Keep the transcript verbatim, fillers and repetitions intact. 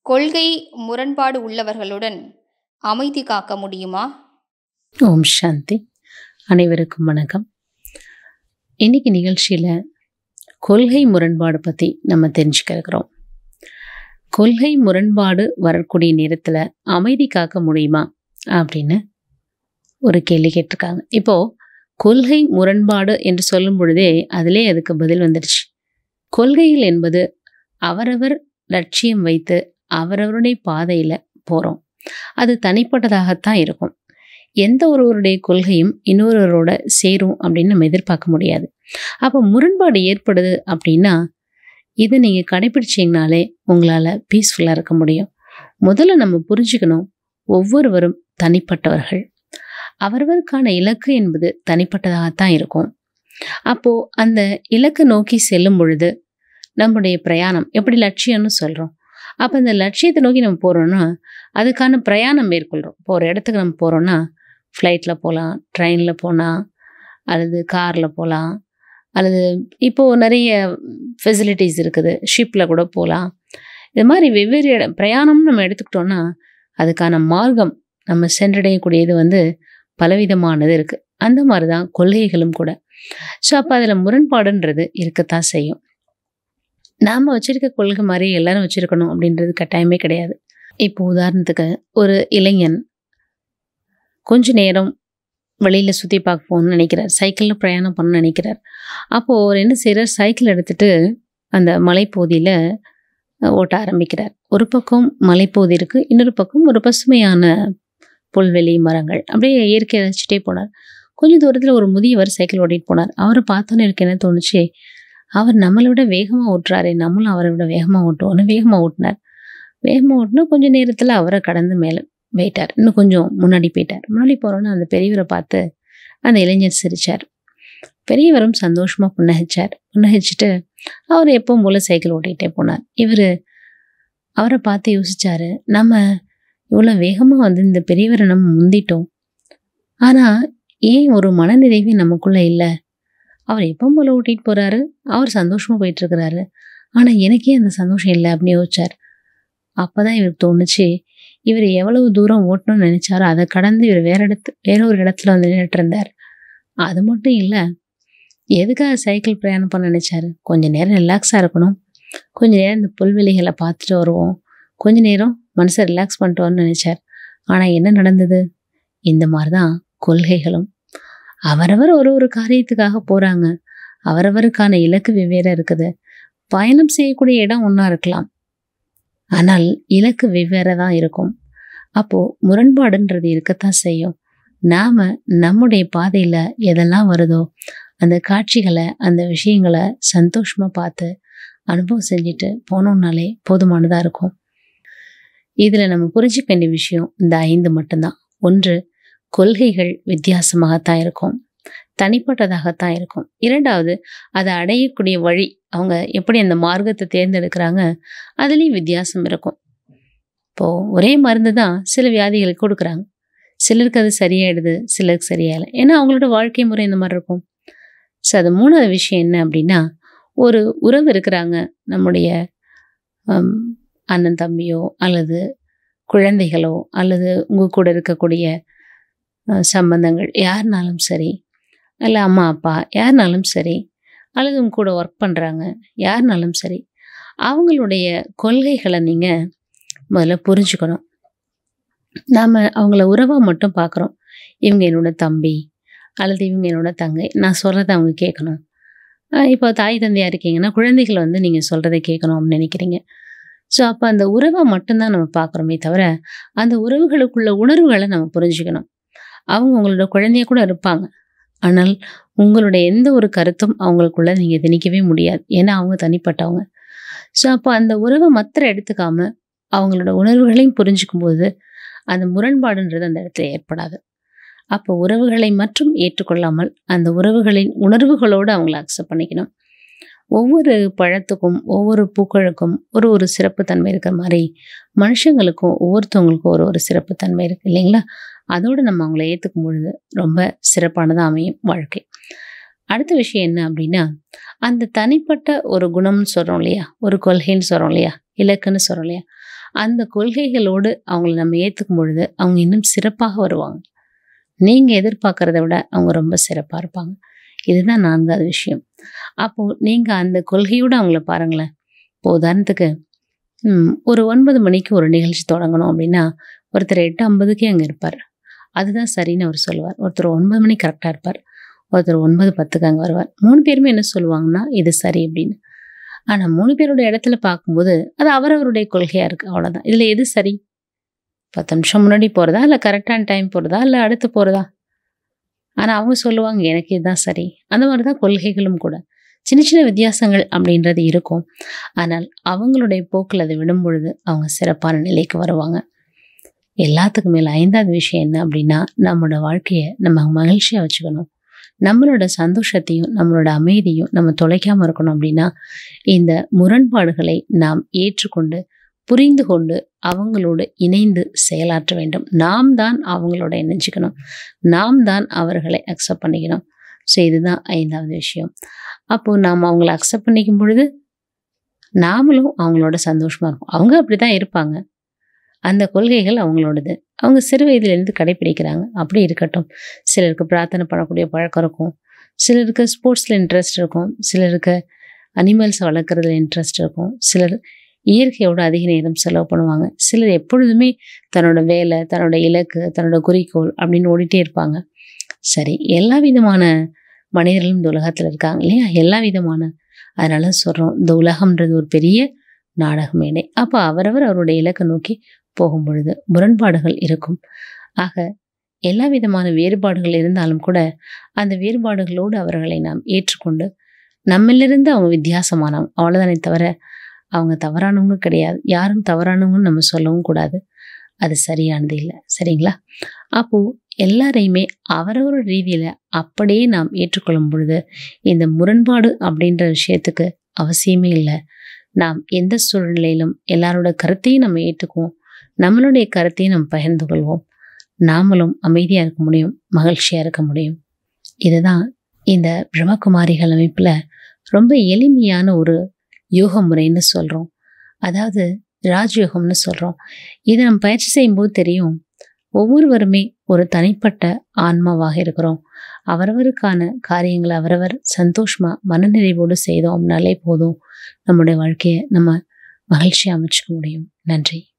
கொள்கை முரண்பாடு உள்ளவர்களுடன் அமைதி காக்க முடியுமா? ஓம் சாந்தி. அனைவருக்கும் வணக்கம். இன்னைக்கு நிகழ்ச்சியில் கொள்கை முரண்பாடு பற்றி நம்ம தெரிஞ்சுக்க இருக்கிறோம். கொள்கை முரண்பாடு வரக்கூடிய நேரத்தில் அமைதி காக்க முடியுமா அப்படின்னு ஒரு கேள்வி கேட்டிருக்காங்க. இப்போது கொள்கை முரண்பாடு என்று சொல்லும் பொழுதே அதிலே அதுக்கு பதில் வந்துடுச்சு. கொள்கைகள் என்பது அவரவர் லட்சியம் வைத்து அவரவருடைய பாதையில் போகிறோம். அது தனிப்பட்டதாகத்தான் இருக்கும். எந்த ஒருவருடைய கொள்கையும் இன்னொருவரோட சேரும் அப்படின்னு நம்ம எதிர்பார்க்க முடியாது. அப்போ முரண்பாடு ஏற்படுது அப்படின்னா இதை நீங்கள் கடைபிடிச்சிங்கனாலே உங்களால் பீஸ்ஃபுல்லாக இருக்க முடியும். முதல்ல நம்ம புரிஞ்சுக்கணும், ஒவ்வொருவரும் தனிப்பட்டவர்கள். அவரவருக்கான இலக்கு என்பது தனிப்பட்டதாகத்தான் இருக்கும். அப்போது அந்த இலக்கை நோக்கி செல்லும் பொழுது நம்முடைய பிரயாணம் எப்படி லட்சியம்னு சொல்கிறோம். அப்போ அந்த லட்சியத்தை நோக்கி நம்ம போகிறோன்னா அதுக்கான பிரயாணம் மேற்கொள்கிறோம். இப்போ ஒரு இடத்துக்கு நம்ம போகிறோன்னா ஃப்ளைட்டில் போகலாம், ட்ரெயினில் போகலாம், அல்லது காரில் போகலாம், அல்லது இப்போது நிறைய ஃபெசிலிட்டிஸ் இருக்குது, ஷிப்பில் கூட போகலாம். இது மாதிரி வெவ்வேறு இட பிரயாணம்னு நம்ம எடுத்துக்கிட்டோன்னா அதுக்கான மார்க்கம் நம்ம சென்றடையக்கூடியது வந்து பலவிதமானது இருக்குது. அந்த மாதிரி தான் கொள்கைகளும் கூட. ஸோ அப்போ அதில் முரண்பாடுன்றது இருக்கத்தான் செய்யும். நாம் வச்சுருக்க கொள்கை மாதிரி எல்லாரும் வச்சுருக்கணும் அப்படின்றது கட்டாயமே கிடையாது. இப்போ உதாரணத்துக்கு ஒரு இளைஞன் கொஞ்ச நேரம் வெளியில் சுற்றி பார்க்க போகணும்னு நினைக்கிறார், சைக்கிளில் பிரயாணம் பண்ணணும்னு நினைக்கிறார். அப்போது அவர் என்ன செய்கிறார், சைக்கிள் எடுத்துகிட்டு அந்த மலைப்பகுதியில் ஓட்ட ஆரம்பிக்கிறார். ஒரு பக்கம் மலைப்பகுதி இருக்குது, இன்னொரு பக்கம் ஒரு பசுமையான புல்வெளி, மரங்கள், அப்படியே இயற்கையை ரசிச்சுட்டே போனார். கொஞ்சம் தூரத்தில் ஒரு முதியவர் சைக்கிள் ஓட்டிகிட்டு போனார். அவரை பார்த்தோன்னே எனக்கு என்ன தோணுச்சு, அவர் நம்மளை விட வேகமாக ஓட்டுறாரு, நம்மளும் அவரை விட வேகமாக ஓட்டுவோன்னு வேகமாக ஓட்டினார். வேகமாக ஓட்டினா கொஞ்சம் நேரத்தில் அவரை கடந்து மேலே போயிட்டார். இன்னும் கொஞ்சம் முன்னாடி போயிட்டார். முன்னாடி போகிறோன்னா அந்த பெரியவரை பார்த்து அந்த இளைஞர் சிரித்தார். பெரியவரும் சந்தோஷமாக புன்னகிச்சார். புன்னகிச்சிட்டு அவர் எப்பவும் போல் சைக்கிள் ஓட்டிகிட்டே போனார். இவர் அவரை பார்த்து யோசித்தார், நம்ம இவ்வளோ வேகமாக வந்து இந்த பெரியவரை நம்ம முந்திட்டோம், ஆனால் ஏன் ஒரு மனநிறைவே நமக்குள்ளே இல்லை? அவர் எப்பவும் போல் ஓட்டிகிட்டு போகிறாரு, அவர் சந்தோஷமாக போயிட்டுருக்கிறாரு, ஆனால் எனக்கே அந்த சந்தோஷம் இல்லை அப்படின்னு யோசிச்சார். அப்போ தான் இவருக்கு தோணுச்சு, இவர் எவ்வளவு தூரம் ஓட்டணும்னு நினச்சாரோ அதை கடந்து இவர் வேற இடத்து வேற ஒரு இடத்துல வந்து நின்றுட்டு இருந்தார். அது மட்டும் இல்லை, எதுக்காக சைக்கிள் பிரயாணம் பண்ண நினச்சாரு, கொஞ்சம் நேரம் ரிலாக்ஸாக இருக்கணும், கொஞ்சம் நேரம் இந்த புல்வெளிகளை பார்த்துட்டு வருவோம், கொஞ்ச நேரம் மனசை ரிலாக்ஸ் பண்ணிட்டு வரணும்னு நினச்சார். ஆனால் என்ன நடந்தது? இந்த மாதிரி தான் கொள்கைகளும். அவரவர் ஒரு ஒரு காரியத்துக்காக போகிறாங்க. அவரவருக்கான இலக்கு வெவ்வேறு இருக்குது. பயணம் செய்யக்கூடிய இடம் ஒன்றா இருக்கலாம், ஆனால் இலக்கு வெவ்வேறு தான் இருக்கும். அப்போது முரண்பாடுன்றது இருக்கத்தான் செய்யும். நாம் நம்முடைய பாதையில் எதெல்லாம் வருதோ அந்த காட்சிகளை, அந்த விஷயங்களை சந்தோஷமாக பார்த்து அனுபவம் செஞ்சுட்டு போனோம்னாலே போதுமானதாக இருக்கும். இதில் நம்ம புரிஞ்சிக்க வேண்டிய விஷயம் இந்த ஐந்து மட்டும்தான். ஒன்று, கொள்கைகள் வித்தியாசமாகத்தான் இருக்கும், தனிப்பட்டதாகத்தான் இருக்கும். இரண்டாவது, அதை அடையக்கூடிய வழி, அவங்க எப்படி அந்த மார்க்கத்தை தேர்ந்தெடுக்கிறாங்க, அதுலேயும் வித்தியாசம் இருக்கும். இப்போது ஒரே மருந்து தான் சில வியாதிகளுக்கு கொடுக்குறாங்க, சிலருக்கு அது சரியாயிடுது, சிலருக்கு சரியாயில்லை. ஏன்னா அவங்களோட வாழ்க்கை முறை இந்த மாதிரி இருக்கும். ஸோ அது மூணாவது விஷயம் என்ன அப்படின்னா, ஒரு உறவு இருக்கிறாங்க, நம்முடைய அண்ணன் தம்பியோ அல்லது குழந்தைகளோ அல்லது உங்கள் கூட இருக்கக்கூடிய சம்பந்தங்கள் யாருனாலும் சரி, இல்லை அம்மா அப்பா யாருனாலும் சரி, அல்லது உங்க கூட ஒர்க் பண்ணுறாங்க யாருனாலும் சரி, அவங்களுடைய கொள்கைகளை நீங்கள் முதல்ல புரிஞ்சுக்கணும். நாம் அவங்கள உறவாக மட்டும் பார்க்குறோம். இவங்க என்னோட தம்பி அல்லது இவங்க என்னோட தங்கை, நான் சொல்கிறத அவங்க கேட்கணும். இப்போ தாய் தந்தையாக இருக்கீங்கன்னா குழந்தைகள் வந்து நீங்கள் சொல்கிறத கேட்கணும் அப்படின்னு நினைக்கிறீங்க. ஸோ அப்போ அந்த உறவை மட்டும்தான் நம்ம பார்க்குறோமே தவிர அந்த உறவுகளுக்குள்ள உணர்வுகளை நம்ம புரிஞ்சுக்கணும். அவங்க உங்களோட குழந்தைய கூட இருப்பாங்க, ஆனால் உங்களுடைய எந்த ஒரு கருத்தும் அவங்களுக்குள்ள நீங்கள் திணிக்கவே முடியாது, ஏன்னா அவங்க தனிப்பட்டவங்க. ஸோ அப்போ அந்த உறவை மாத்திரம் எடுத்துக்காம அவங்களோட உணர்வுகளையும் புரிஞ்சுக்கும் போது அந்த முரண்பாடுன்றது அந்த இடத்துல ஏற்படாது. அப்போ உறவுகளை மட்டும் ஏற்றுக்கொள்ளாமல் அந்த உறவுகளின் உணர்வுகளோடு அவங்கள அக்செப்ட் பண்ணிக்கணும். ஒவ்வொரு பழத்துக்கும் ஒவ்வொரு பூக்களுக்கும் ஒரு ஒரு சிறப்புத்தன்மை இருக்கிற மாதிரி மனுஷங்களுக்கும் ஒவ்வொருத்தவங்களுக்கும் ஒரு ஒரு சிறப்புத்தன்மை இருக்குது இல்லைங்களா? அதோடு நம்ம அவங்கள ஏற்றுக்கும் பொழுது ரொம்ப சிறப்பானதாக அமையும் வாழ்க்கை. அடுத்த விஷயம் என்ன அப்படின்னா, அந்த தனிப்பட்ட ஒரு குணம்னு சொல்கிறோம் இல்லையா, ஒரு கொள்கைன்னு சொல்கிறோம் இல்லையா, இலக்குன்னு சொல்கிறோம் இல்லையா, அந்த கொள்கைகளோடு அவங்கள நம்ம ஏற்றுக்கும் பொழுது அவங்க இன்னும் சிறப்பாக வருவாங்க. நீங்கள் எதிர்பார்க்குறத விட அவங்க ரொம்ப சிறப்பாக இருப்பாங்க. இதுதான் நான்காவது விஷயம். அப்போது நீங்கள் அந்த கொள்கையோடு அவங்கள பாருங்களேன். இப்போ உதாரணத்துக்கு ஒரு ஒன்பது மணிக்கு ஒரு நிகழ்ச்சி தொடங்கணும் அப்படின்னா ஒருத்தர் எட்டு ஐம்பதுக்கே அங்கே இருப்பார். அதுதான் சரின்னு அவர் சொல்லுவார். ஒருத்தர் ஒன்பது மணிக்கு கரெக்டாக இருப்பார். ஒருத்தர் ஒன்பது பத்துக்கு அங்கே வருவார். மூணு பேருமே என்ன சொல்லுவாங்கன்னா இது சரி அப்படின்னு. ஆனால் மூணு பேரோட இடத்துல பார்க்கும்போது அது அவரவருடைய கொள்கையாக இருக்குது. அவ்வளோதான். இதில் எது சரி? பத்து நிமிஷம் முன்னாடி போகிறதா, இல்லை கரெக்டான டைம் போகிறதா, இல்லை அடுத்து போகிறதா? ஆனால் அவங்க சொல்லுவாங்க எனக்கு இதுதான் சரி. அந்த மாதிரி தான் கொள்கைகளும் கூட. சின்ன சின்ன வித்தியாசங்கள் அப்படின்றது இருக்கும். ஆனால் அவங்களுடைய போக்கில் அதை விடும் பொழுது அவங்க சிறப்பான நிலைக்கு வருவாங்க. எல்லாத்துக்கும் மேலே ஐந்தாவது விஷயம் என்ன அப்படின்னா, நம்மளோட வாழ்க்கையை நம்ம மகிழ்ச்சியாக வச்சுக்கணும். நம்மளோட சந்தோஷத்தையும் நம்மளோட அமைதியும் நம்ம தொலைக்காமல் இருக்கணும் அப்படின்னா இந்த முரண்பாடுகளை நாம் ஏற்றுக்கொண்டு புரிந்து கொண்டு அவங்களோடு இணைந்து செயலாற்ற வேண்டும். நாம் தான் அவங்களோட இணைஞ்சிக்கணும். நாம் தான் அவர்களை அக்செப்ட் பண்ணிக்கணும். ஸோ இதுதான் ஐந்தாவது விஷயம். அப்போது நாம் அவங்கள அக்செப்ட் பண்ணிக்கும் பொழுது நாமளும் அவங்களோட சந்தோஷமாக இருக்கும். அவங்க அப்படி தான் இருப்பாங்க. அந்த கொள்கைகள் அவங்களோடது. அவங்க சிறு வயதிலேருந்து கடைப்பிடிக்கிறாங்க. அப்படி இருக்கட்டும். சிலருக்கு பிரார்த்தனை பண்ணக்கூடிய பழக்கம் இருக்கும். சிலருக்கு ஸ்போர்ட்ஸில் இன்ட்ரெஸ்ட் இருக்கும். சிலருக்கு அனிமல்ஸ் வளர்க்குறதுல இன்ட்ரெஸ்ட் இருக்கும். சிலர் இயற்கையோட அதிக நேரம் செலவு பண்ணுவாங்க. சிலர் எப்பொழுதுமே தன்னோட வேலை, தன்னோட இலக்கு, தன்னோட குறிக்கோள் அப்படின்னு ஓடிட்டே இருப்பாங்க. சரி, எல்லா விதமான மனிதர்களும் இந்த உலகத்தில் இருக்காங்க இல்லையா? எல்லா விதமான அதனால சொல்கிறோம், இந்த உலகம்ன்றது ஒரு பெரிய நாடக மேடை. அப்போ அவரவர் அவருடைய இலக்கை நோக்கி போகும் பொழுது முரண்பாடுகள் இருக்கும். ஆக எல்லா விதமான வேறுபாடுகள் இருந்தாலும் கூட அந்த வேறுபாடுகளோடு அவர்களை நாம் ஏற்றுக்கொண்டு நம்மளிருந்து அவங்க வித்தியாசமானவங்க அவ்வளோதானே தவிர அவங்க தவறானவங்க கிடையாது. யாரும் தவறானவங்கன்னு நம்ம சொல்லவும் கூடாது. அது சரியானது இல்லை. சரிங்களா? அப்போது எல்லாரையுமே அவரவர் ரீதியில் அப்படியே நாம் ஏற்றுக்கொள்ளும் பொழுது இந்த முரண்பாடு அப்படின்ற விஷயத்துக்கு அவசியமே இல்லை. நாம் எந்த சூழ்நிலையிலும் எல்லாரோட கருத்தையும் நம்ம ஏற்றுக்குவோம். நம்மளுடைய கருத்தையும் நம்ம பகிர்ந்து கொள்வோம். நாமளும் அமைதியாக இருக்க முடியும், மகிழ்ச்சியாக இருக்க முடியும். இதுதான் இந்த பிரம்மகுமாரிகள் அமைப்பில் ரொம்ப எளிமையான ஒரு யோக முறைன்னு சொல்கிறோம். அதாவது ராஜயோகம்னு சொல்கிறோம். இதை நம்ம பயிற்சி செய்யும்போது தெரியும், ஒவ்வொருவருமே ஒரு தனிப்பட்ட ஆன்மாவாக இருக்கிறோம். அவரவருக்கான காரியங்களை அவரவர் சந்தோஷமாக மனநிறைவோடு செய்தோம் அப்படின்னாலே போதும், நம்முடைய வாழ்க்கையை நம்ம மகிழ்ச்சியாக அமைச்சிக்க முடியும். நன்றி.